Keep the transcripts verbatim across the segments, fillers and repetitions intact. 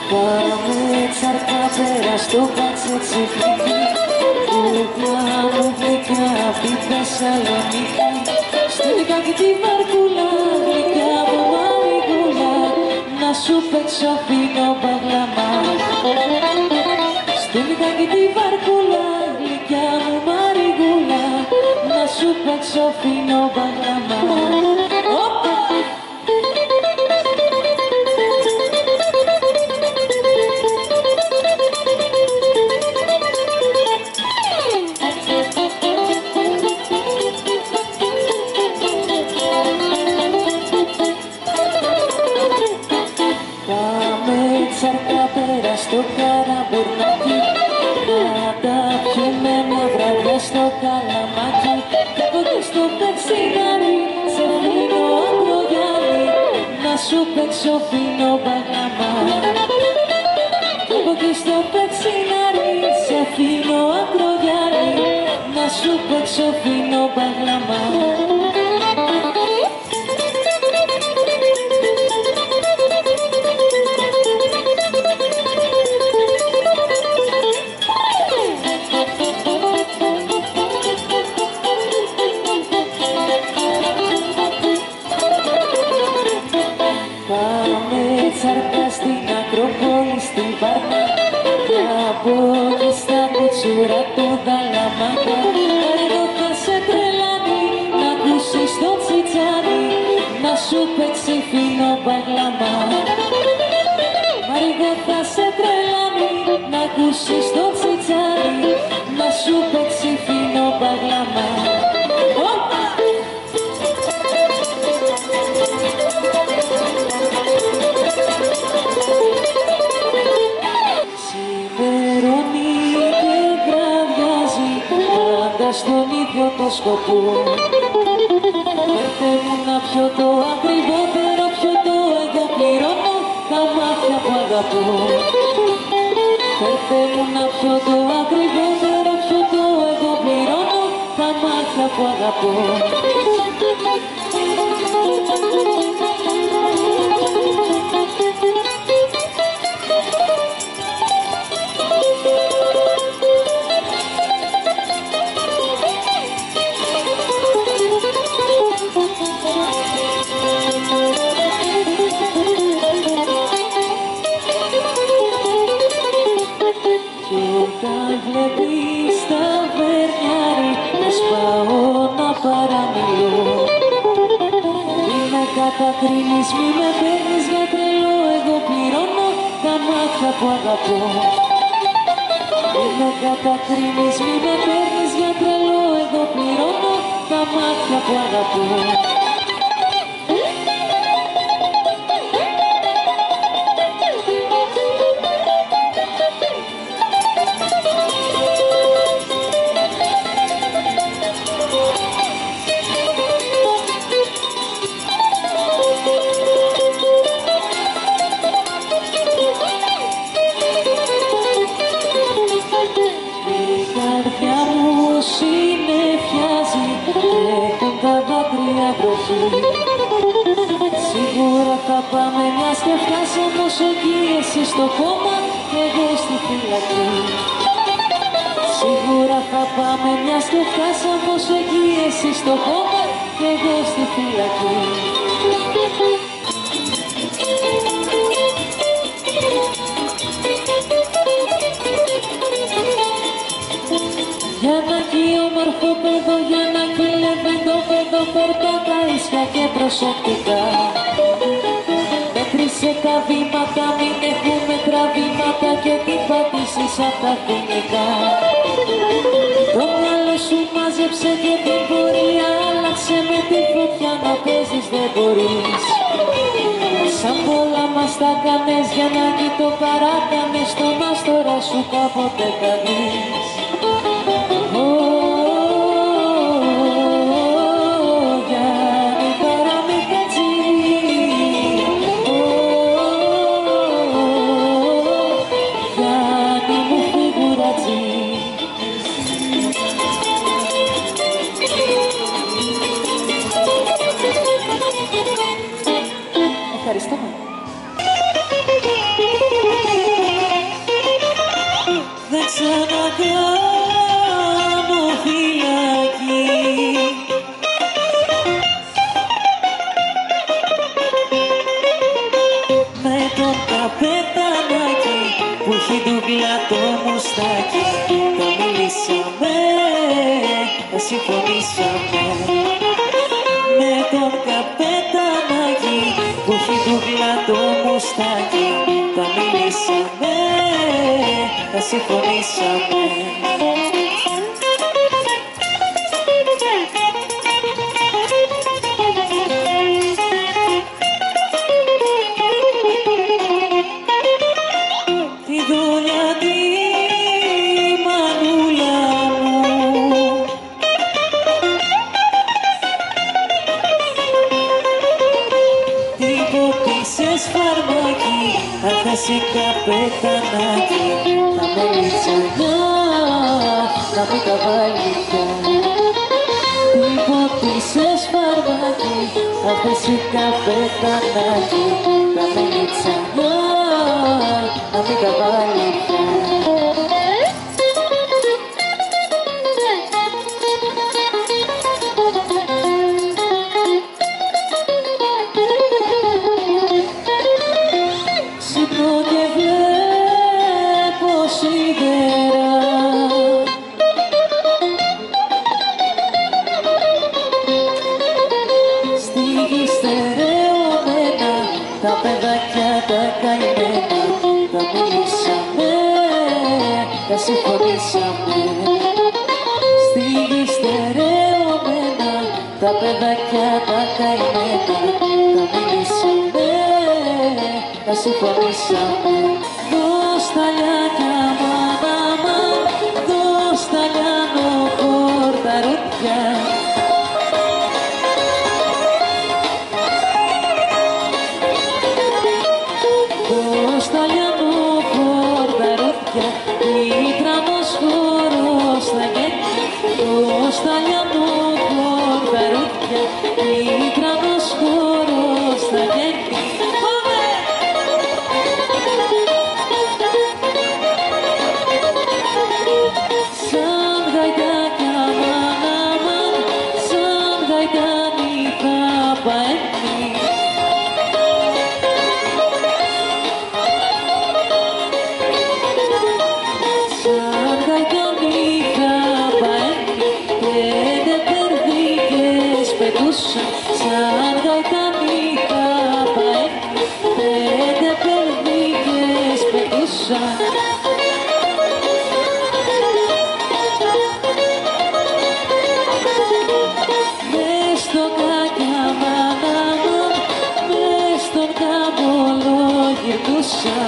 Πάμε τσαρκά πέρα στο κατσέτσι φλίκι, κούκλα μου γλυκιά απ' τη Θεσσαλονίκη. Στην κακή τη βαρκούλα, γλυκιά μου μαριγούλα, να σου παίξω φίνο μπαγλαμά. Στην κακή τη βαρκούλα, γλυκιά μου μαριγούλα, να σου παίξω φίνο μπαγλαμά. Τσαρκά πέρα στο καραμπουρνάκι, να τα πιούμε μια βραδιά στο καλαμάκι. Κι από εκεί στο πετσινάρι, σε φίνο ακρογιάλι, να σου παίξω φίνο μπαγλαμά. Κι από εκεί στο πετσινάρι, σε φίνο ακρογιάλι, να σου παίξω φίνο μπαγλαμά. Τσαρκά στην Ακρόπολη, στην Βάρκα, και από εκεί στα κουτσούρα του Δαλαμάκα. Μαρίγο θα σε τρελάνει, να ακούσεις το τσιτσάνι, να σου παίξει φίνο μπαγλαμά. Μαρίγο θα σε τρελάνει, να ακούσεις το τσιτσάνι, να σου παίξει φίνο μπαγλαμά. Στον ίδιο το σκοπό, φέρτε μου να πιω το ακριβότερο πιωτό, εγώ πληρώνω τα μάτια που αγαπώ. Φέρτε μου να πιω το ακριβότερο πιωτό, εγώ πληρώνω τα μάτια που αγαπώ. Βλέπεις τα βερνιάρι, να σπάω να παραμιλώ. Μη με κατακρίνεις, μη με παίρνεις για τρελό, εγώ πληρώνω τα μάτια που αγαπώ. Μη με κατακρίνεις, μη με παίρνεις για τρελό, εγώ πληρώνω τα μάτια που αγαπώ. Σίγουρα θα πάμε μιας και φτάσαμε όσο εκεί, εσύ στο κόμμα και εγώ στη φυλακή. Σίγουρα θα πάμε μιας και φτάσαμε όσο εκεί, εσύ στο κόμμα και εγώ στη φυλακή. Για να κι όμορφο παιδό, για να κι λεβέντο παιδό, φέρτα τα ίσια και προσεκτικά. Μέτρησε τα βήματα, μην έχουμε τραβήματα και μην πατήσεις απ' τα φοινικά. Το μυαλό σου μάζεψε και την πορεία άλλαξε, με τη φωτιά να παίζεις δεν μπορείς. Σαν πολλά μας τα κάνες, για να κι το παράκανες, τον άστορα σου κάποτε κανείς. Ευχαριστώ. καπετανάκι που έχει ντουγκλά το μουστάκι. Τα μιλήσαμε, τα συμφωνήσαμε. Με τον καπετανάκι που έχει ντουγκλά το μουστάκι. Τα μιλήσαμε, τα συμφωνήσαμε. Εσύ καπετανάκι, τα μελισσανιά, να μην τα βάλει πια. Υπότισες φαρμάκι, αχ εσύ καπετανάκι, τα μελισσανιά, να μην τα βάλει πια. Τα παιδάκια τα καημένα, τα μιλήσαμε, τα συμφωνήσαμε. Στη γη στερεωμένα, τα παιδάκια τα καημένα, τα μιλήσαμε, τα συμφωνήσαμε. Δώσ' τα λιάκια μάνα μαν, δώσ' τα λιάνο χορταρούτια. Στα λιάνο χορταρούτια, ήτρανος χορός στα γέννη. Πάμε! Σαν γαϊτάκια μάνα μαν, σαν γαϊτάνικα παέννη. Σαν γαϊτάνικα παέννη, πέντε περδίκες πετούσαν, σαν γαϊτανίκα παέννη, πέντε περδίκες πετούσαν. Μες στο κάκια μάνα μαν, μες στον κάμπολο γυρνούσαν.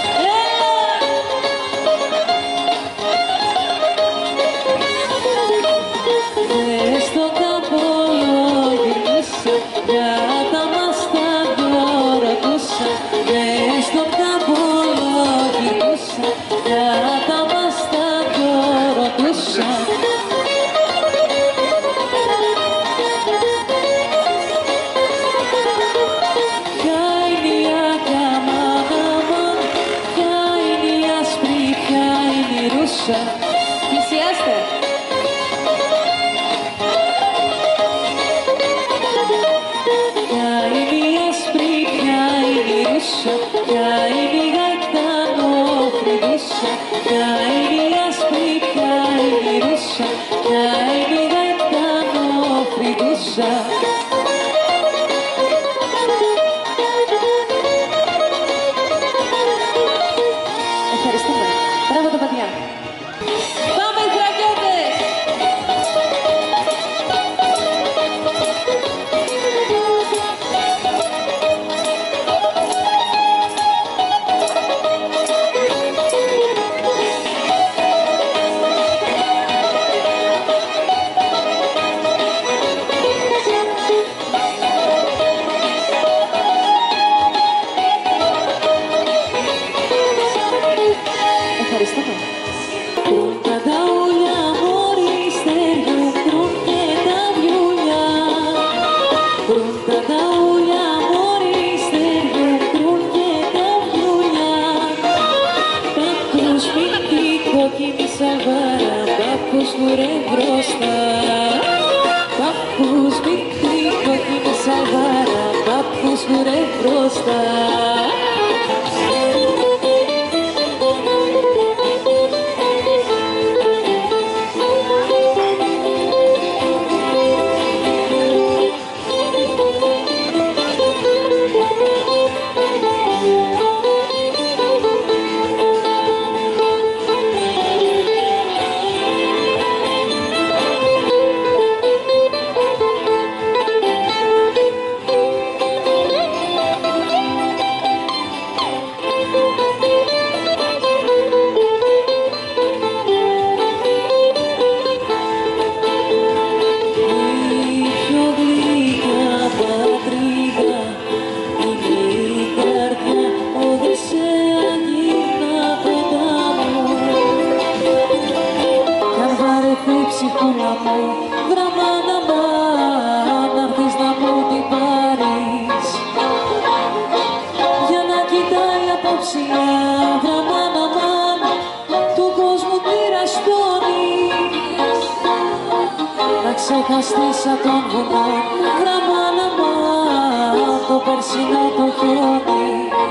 Πλησιάστε! Ποια είναι η άσπρη, ποια είναι η ρούσα, ποια είναι η γαϊτανόφρυδούσα, ποια είναι η άσπρη, ποια είναι η ρούσα, ποια είναι η γαϊτανόφρυδούσα. Ευχαριστούμε. Μπράβο τα παιδιά. Πάμε Θρακιώτες! Ευχαριστούμε. Κρούν τα ταούλια μόρι στεριού, κρούν και τα βιούλια. Κρούν τα ταούλια μόρι στεριού, κρούν και τα βιούλια. Πάπους μύτη κόκκινη σαβάρα, πάπους κουρέ μπροστά. Πάπους μύτη κόκκινη σαβάρα, πάπους κουρέ μπροστά. μου, γραμμάνα μα, να έρθεις να μου την πάρεις. Για να κοιτάει απόψια, γραμμάνα μαν, του κόσμου τη ραστόνη. Να ξεχαστείς σαν τον βουνό, γραμμάνα μαν, το περσινό το χιόνι.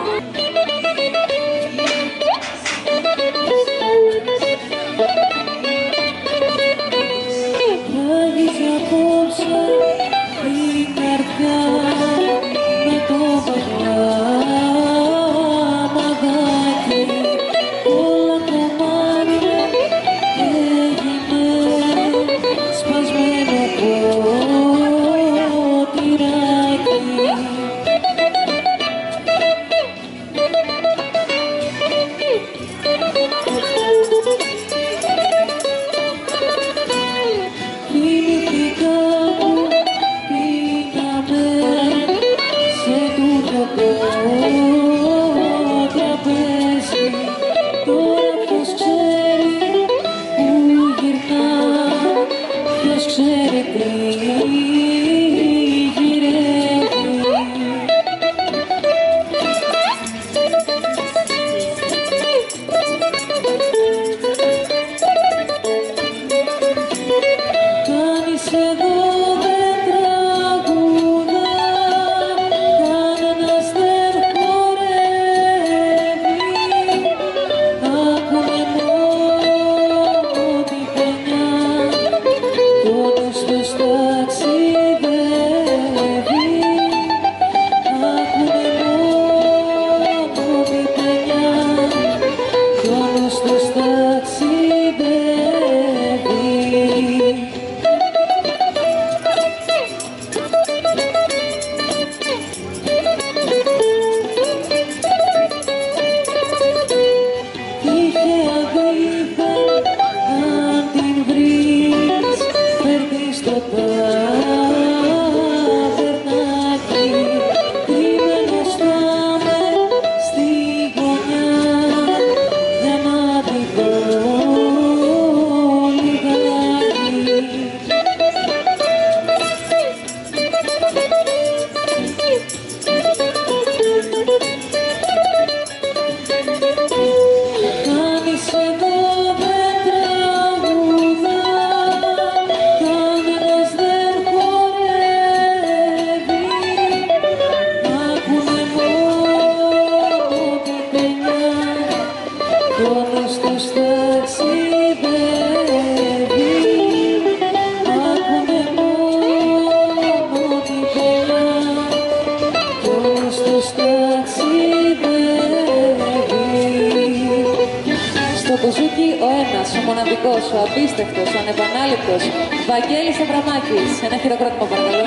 Ο ένας, ο μοναδικός, ο απίστευτος, ο ανεπανάληπτος Βαγγέλης Αβραμάκης. Ένα χειροκρότημα παρακαλώ.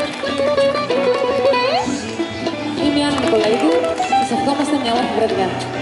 Είμαι η Άννα Νικολαίδου. Σας ευχόμαστε μια όμορφη βραδιά.